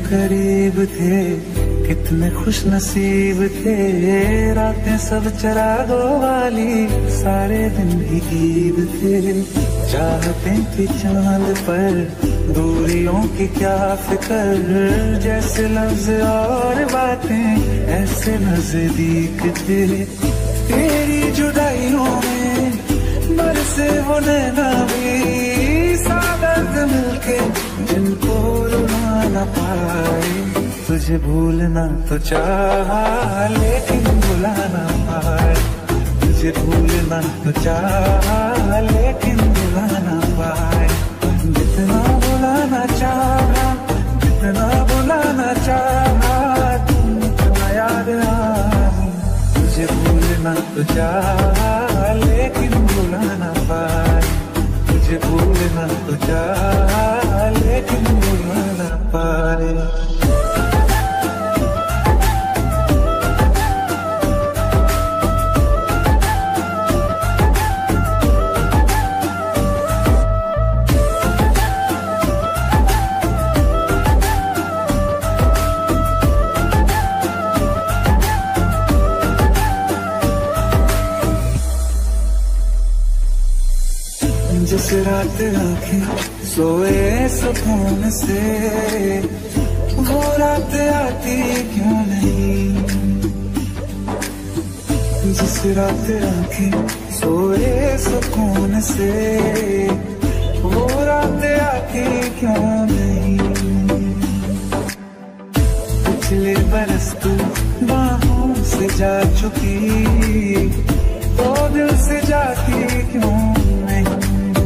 करीब थे, कितने खुश नसीब थे। रातें सब चरागों वाली, सारे दिन भी ईद थे। चाहते थे चांद पर, दूरियों की क्या फिक्र। जैसे लफ्ज और बातें ऐसे नजदीक थे। तेरी जुदाइयों में बरसे वो नैना भी, सादत मिलके जिनको रुला न पाए। तुझे भूलना तो चाहा लेकिन भुला न पाए। तुझे भूलना तो चाहा लेकिन भुला न पाए। जितना भुलाना चाहा, जितना भुलाना चाहा, तुम इतना याद आए। तुझे भूलना तो चाहा लेकिन भुला न पाए। तुझे भूलना तो चाहा लेकिन भुला न पाए। जिस रात आंखें सोए सुकून से, वो रात आती क्यों नहीं। जिस रात आंखें सोए सुकून से, वो रात आती क्यों नहीं। पिछले बरस तू बाहों से जा चुकी, तो दिल से जाती क्यों नहीं।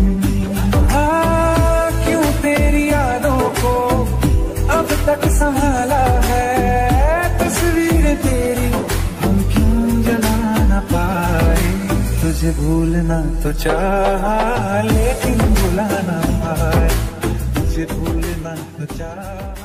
तक संभाला है तस्वीर तेरी, हम क्यों जला न पाए। तुझे भूलना तो चाहा लेकिन भुला न पाए। तुझे भूलना तो चाहा।